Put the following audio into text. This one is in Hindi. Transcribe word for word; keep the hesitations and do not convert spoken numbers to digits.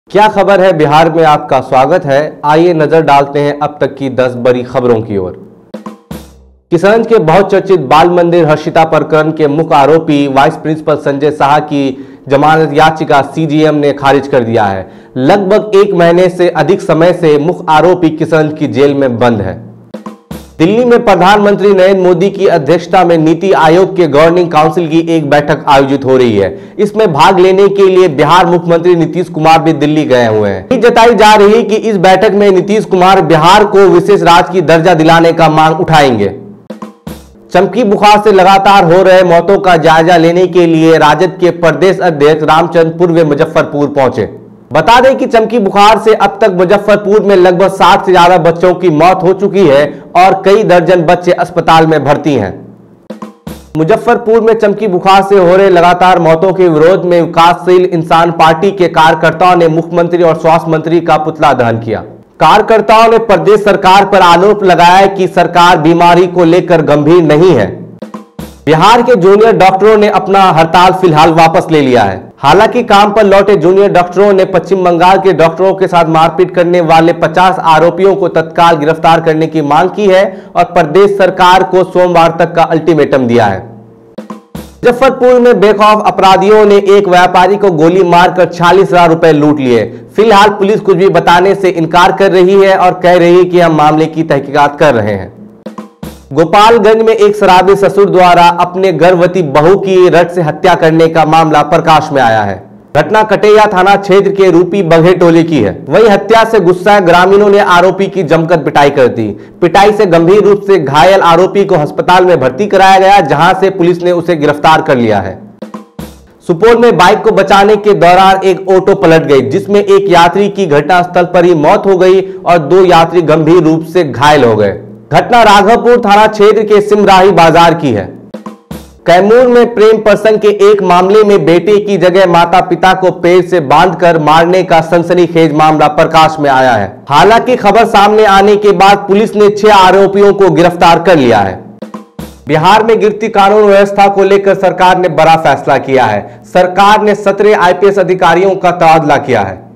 क्या खबर है बिहार में, आपका स्वागत है। आइए नजर डालते हैं अब तक की दस बड़ी खबरों की ओर। किशनगंज के बहुत चर्चित बाल मंदिर हर्षिता प्रकरण के मुख्य आरोपी वाइस प्रिंसिपल संजय शाह की जमानत याचिका सीजीएम ने खारिज कर दिया है। लगभग एक महीने से अधिक समय से मुख्य आरोपी किशनगंज की जेल में बंद है। दिल्ली में प्रधानमंत्री नरेंद्र मोदी की अध्यक्षता में नीति आयोग के गवर्निंग काउंसिल की एक बैठक आयोजित हो रही है। इसमें भाग लेने के लिए बिहार मुख्यमंत्री नीतीश कुमार भी दिल्ली गए हुए हैं। जताई जा रही है कि इस बैठक में नीतीश कुमार बिहार को विशेष राज्य की दर्जा दिलाने का मांग उठाएंगे। चमकी बुखार से लगातार हो रहे मौतों का जायजा लेने के लिए राजद के प्रदेश अध्यक्ष रामचंद्र पूर्व मुजफ्फरपुर पहुंचे। बता दें कि चमकी बुखार से अब तक मुजफ्फरपुर में लगभग साठ से ज्यादा बच्चों की मौत हो चुकी है और कई दर्जन बच्चे अस्पताल में भर्ती हैं। मुजफ्फरपुर में चमकी बुखार से हो रहे लगातार मौतों के विरोध में विकासशील इंसान पार्टी के कार्यकर्ताओं ने मुख्यमंत्री और स्वास्थ्य मंत्री का पुतला दहन किया। कार्यकर्ताओं ने प्रदेश सरकार पर आरोप लगाया कि सरकार बीमारी को लेकर गंभीर नहीं है। बिहार के जूनियर डॉक्टरों ने अपना हड़ताल फिलहाल वापस ले लिया है। हालांकि काम पर लौटे जूनियर डॉक्टरों ने पश्चिम बंगाल के डॉक्टरों के साथ मारपीट करने वाले पचास आरोपियों को तत्काल गिरफ्तार करने की मांग की है और प्रदेश सरकार को सोमवार तक का अल्टीमेटम दिया है। मुजफ्फरपुर में बेखौफ अपराधियों ने एक व्यापारी को गोली मारकर छियालीस हजार रुपए लूट लिए। फिलहाल पुलिस कुछ भी बताने से इनकार कर रही है और कह रही है कि हम मामले की तहकीकात कर रहे हैं। गोपालगंज में एक शराबी ससुर द्वारा अपने गर्भवती बहू की रट से हत्या करने का मामला प्रकाश में आया है। घटना कटेया थाना क्षेत्र के रूपी बघे टोले की है। वहीं हत्या से गुस्साए ग्रामीणों ने आरोपी की जमकर पिटाई कर दी। पिटाई से गंभीर रूप से घायल आरोपी को अस्पताल में भर्ती कराया गया, जहां से पुलिस ने उसे गिरफ्तार कर लिया है। सुपौल में बाइक को बचाने के दौरान एक ऑटो पलट गई, जिसमें एक यात्री की घटनास्थल पर ही मौत हो गई और दो यात्री गंभीर रूप से घायल हो गए। घटना राघवपुर थाना क्षेत्र के सिमराही बाजार की है। कैमूर में प्रेम प्रसंग के एक मामले में बेटे की जगह माता पिता को पेड़ से बांधकर मारने का सनसनीखेज मामला प्रकाश में आया है। हालांकि खबर सामने आने के बाद पुलिस ने छह आरोपियों को गिरफ्तार कर लिया है। बिहार में गिरती कानून व्यवस्था को लेकर सरकार ने बड़ा फैसला किया है। सरकार ने सत्रह आईपीएस अधिकारियों का तबादला किया है।